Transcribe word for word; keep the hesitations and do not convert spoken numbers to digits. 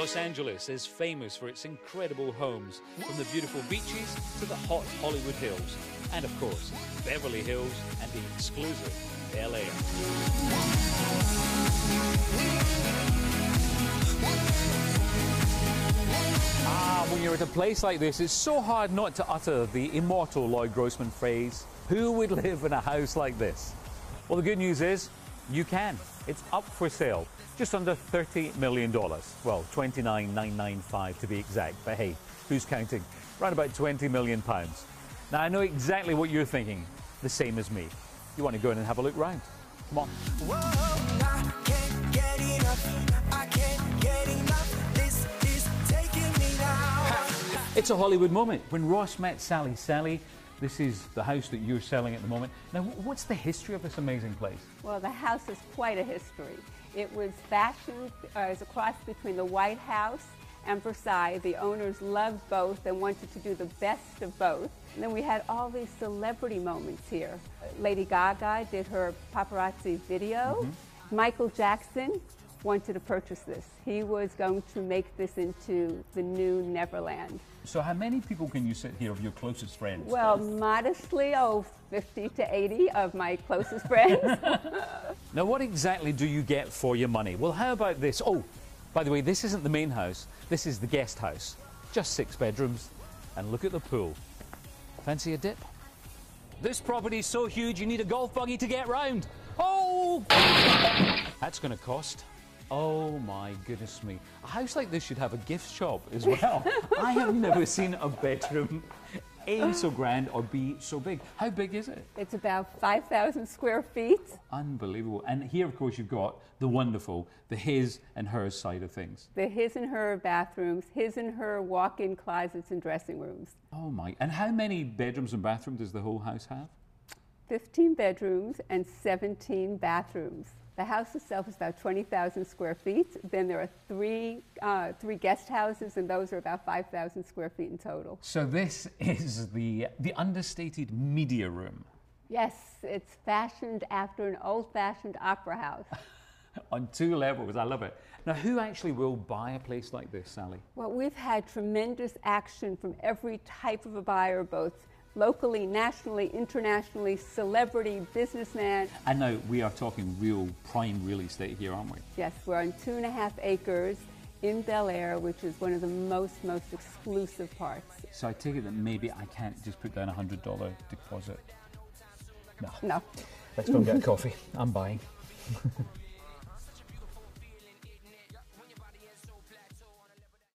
Los Angeles is famous for its incredible homes, from the beautiful beaches to the hot Hollywood Hills, and of course, Beverly Hills and the exclusive Bel Air. Ah, when you're at a place like this, it's so hard not to utter the immortal Lloyd Grossman phrase, who would live in a house like this? Well, the good news is, you can. It's up for sale. Just under thirty million dollars. Well, twenty-nine thousand nine hundred ninety-five to be exact, but hey, who's counting? Around about twenty million pounds. Now, I know exactly what you're thinking, the same as me. You want to go in and have a look round. Come on. Whoa, I can't get enough. I can't get enough. This is taking me now. It's a Hollywood moment. When Ross met Sally. Sally, this is the house that you're selling at the moment. Now, what's the history of this amazing place? Well, the house has quite a history. It was fashioned uh, as a cross between the White House and Versailles. The owners loved both and wanted to do the best of both. And then we had all these celebrity moments here. Lady Gaga did her paparazzi video. Mm-hmm. Michael Jackson wanted to purchase this. He was going to make this into the new Neverland. So how many people can you sit here of your closest friends? Well, modestly, oh, fifty to eighty of my closest friends. Now, what exactly do you get for your money? Well, how about this? Oh, by the way, this isn't the main house. This is the guest house. Just six bedrooms. And look at the pool. Fancy a dip? This property's so huge you need a golf buggy to get round. Oh! That's going to cost. Oh my goodness me. A house like this should have a gift shop as well. I have never seen a bedroom A, so grand, or B, so big. How big is it? It's about five thousand square feet. Unbelievable. And here, of course, you've got the wonderful, the his and hers side of things. The his and her bathrooms, his and her walk-in closets and dressing rooms. Oh my. And how many bedrooms and bathrooms does the whole house have? fifteen bedrooms and seventeen bathrooms. The house itself is about twenty thousand square feet. Then there are three, uh, three guest houses, and those are about five thousand square feet in total. So this is the, the understated media room. Yes, it's fashioned after an old-fashioned opera house. On two levels, I love it. Now, who actually will buy a place like this, Sally? Well, we've had tremendous action from every type of a buyer, both locally, nationally, internationally, celebrity, businessman. And now we are talking real prime real estate here, aren't we? Yes, we're on two and a half acres in Bel Air, which is one of the most, most exclusive parts. So I take it that maybe I can't just put down a one hundred dollar deposit. No. No. Let's go and get a coffee. I'm buying.